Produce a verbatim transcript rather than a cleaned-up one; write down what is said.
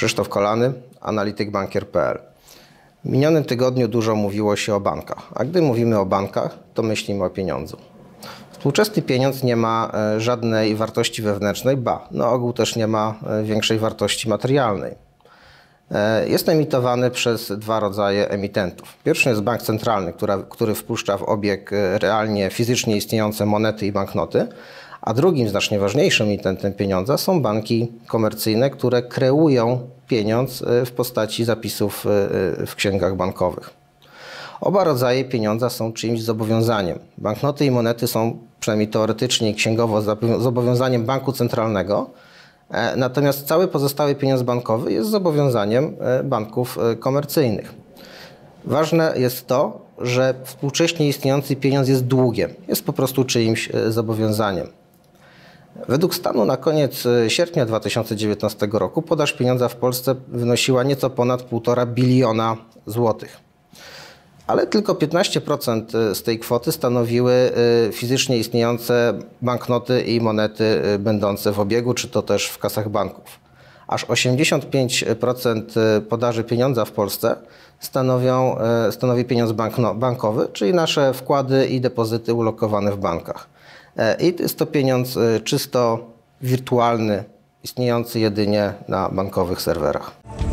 Krzysztof Kolany, analityk bankier kropka p l. W minionym tygodniu dużo mówiło się o bankach, a gdy mówimy o bankach, to myślimy o pieniądzu. Współczesny pieniądz nie ma żadnej wartości wewnętrznej, ba, na ogół też nie ma większej wartości materialnej. Jest emitowany przez dwa rodzaje emitentów. Pierwszy jest bank centralny, która, który wpuszcza w obieg realnie fizycznie istniejące monety i banknoty, a drugim, znacznie ważniejszym emitentem pieniądza są banki komercyjne, które kreują pieniądz w postaci zapisów w księgach bankowych. Oba rodzaje pieniądza są czyimś zobowiązaniem. Banknoty i monety są, przynajmniej teoretycznie i księgowo, zobowiązaniem banku centralnego, natomiast cały pozostały pieniądz bankowy jest zobowiązaniem banków komercyjnych. Ważne jest to, że współcześnie istniejący pieniądz jest długiem, jest po prostu czyimś zobowiązaniem. Według stanu na koniec sierpnia dwa tysiące dziewiętnastego roku podaż pieniądza w Polsce wynosiła nieco ponad półtora biliona złotych. Ale tylko piętnaście procent z tej kwoty stanowiły fizycznie istniejące banknoty i monety będące w obiegu, czy to też w kasach banków. Aż osiemdziesiąt pięć procent podaży pieniądza w Polsce stanowią, stanowi pieniądz bankno, bankowy, czyli nasze wkłady i depozyty ulokowane w bankach. I jest to pieniądz czysto wirtualny, istniejący jedynie na bankowych serwerach.